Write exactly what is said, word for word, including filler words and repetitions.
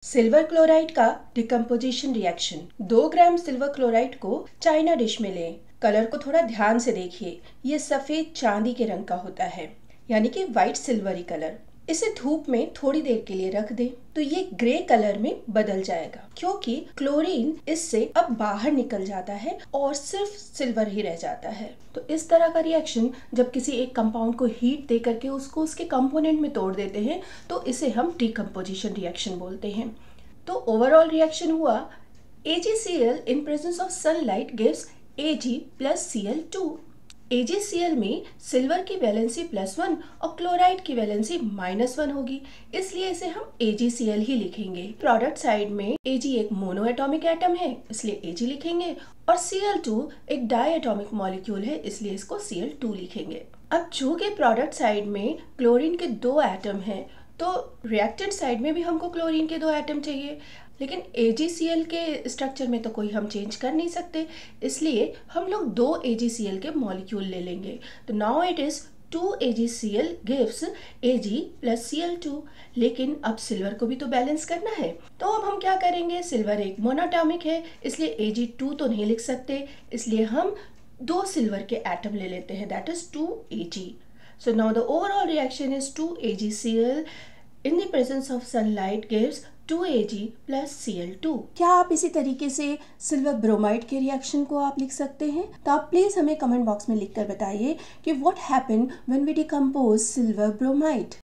Silver chloride का decomposition reaction. दो gram silver chloride को चाइना डिश में लें। कलर को थोड़ा ध्यान से देखिए, ये सफेद चांदी के रंग का होता है, यानी कि व्हाइट सिल्वरी कलर। इसे धूप में थोड़ी देर के लिए रख दें तो ये ग्रे कलर में बदल जाएगा, क्योंकि क्लोरीन इससे अब बाहर निकल जाता है और सिर्फ सिल्वर ही रह जाता है। तो इस तरह का रिएक्शन जब किसी एक कंपाउंड को हीट दे करके उसको उसके कंपोनेंट में तोड़ देते हैं तो इसे हम डिकम्पोजिशन रिएक्शन बोलते हैं। तो ओवरऑल रिएक्शन हुआ AgCl in presence of sunlight gives Ag plus C L two. AgCl में सिल्वर की वैलेंसी प्लस वन और क्लोराइड की वैलेंसी माइनस वन होगी, इसलिए इसे हम AgCl ही लिखेंगे। प्रोडक्ट साइड में Ag एक मोनो एटॉमिक एटम है, इसलिए Ag लिखेंगे, और C L टू एक डाई एटॉमिक मॉलिक्यूल है, इसलिए इसको C L टू लिखेंगे। अब चूंकि प्रोडक्ट साइड में क्लोरीन के दो एटम हैं, तो रिएक्टेंट साइड में भी हमको क्लोरीन के दो एटम चाहिए, लेकिन AgCl के स्ट्रक्चर में तो कोई हम चेंज कर नहीं सकते, इसलिए हम लोग दो AgCl के मॉलिक्यूल ले लेंगे। तो now it is two AgCl gives Ag plus C L two. लेकिन अब सिल्वर को भी तो बैलेंस करना है, तो अब हम क्या करेंगे, सिल्वर एक मोनोटॉमिक है, इसलिए Ag टू तो नहीं लिख सकते, इसलिए हम दो सिल्वर के एटम ले लेते हैं, that is two Ag। So now the overall reaction is two AgCl in the presence of sunlight gives two Ag plus C L two. क्या आप इसी तरीके से सिल्वर ब्रोमाइड के रिएक्शन को आप लिख सकते हैं? तो आप प्लीज हमें कमेंट बॉक्स में लिखकर बताइए कि what happened when we decompose silver bromide।